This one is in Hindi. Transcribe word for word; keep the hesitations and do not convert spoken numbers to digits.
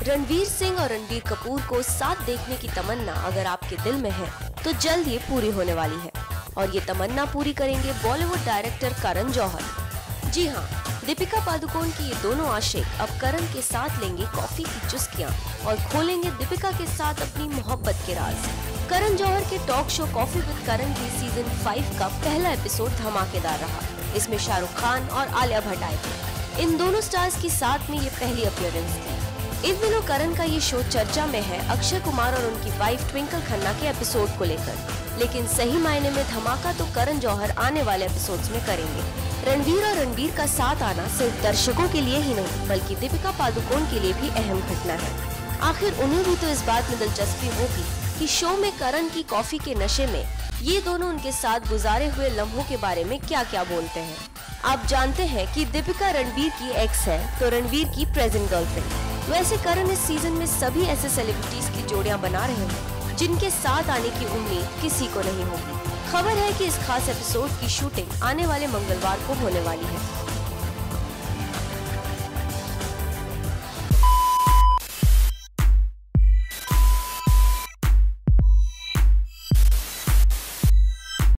रणवीर सिंह और रणबीर कपूर को साथ देखने की तमन्ना अगर आपके दिल में है तो जल्द ये पूरी होने वाली है और ये तमन्ना पूरी करेंगे बॉलीवुड डायरेक्टर करण जौहर। जी हाँ, दीपिका पादुकोण की ये दोनों आशिक अब करण के साथ लेंगे कॉफी की चुस्कियां और खोलेंगे दीपिका के साथ अपनी मोहब्बत के राज। करण जौहर के talk show coffee with Karan की सीजन फाइव का पहला एपिसोड धमाकेदार रहा। इसमें शाहरुख खान और आलिया भट्ट आए थे। इन दोनों स्टार्स की साथ में ये पहली अपीयरेंस थी। इस दिनों करण का ये शो चर्चा में है अक्षय कुमार और उनकी वाइफ ट्विंकल खन्ना के एपिसोड को लेकर, लेकिन सही मायने में धमाका तो करण जौहर आने वाले एपिसोड्स में करेंगे। रणवीर और रणबीर का साथ आना सिर्फ दर्शकों के लिए ही नहीं बल्कि दीपिका पादुकोण के लिए भी अहम घटना है। आखिर उन्हें भी तो इस बात में दिलचस्पी होगी कि शो में करण की कॉफी के नशे में ये दोनों उनके साथ गुजारे हुए लम्हों के बारे में क्या क्या बोलते हैं। आप जानते हैं कि दीपिका रणबीर की एक्स है तो रणवीर की प्रेजेंट गर्लफ्रेंड। वैसे करण इस सीजन में सभी ऐसे सेलिब्रिटीज की जोड़ियां बना रहे हैं जिनके साथ आने की उम्मीद किसी को नहीं होगी। खबर है कि इस खास एपिसोड की शूटिंग आने वाले मंगलवार को होने वाली है।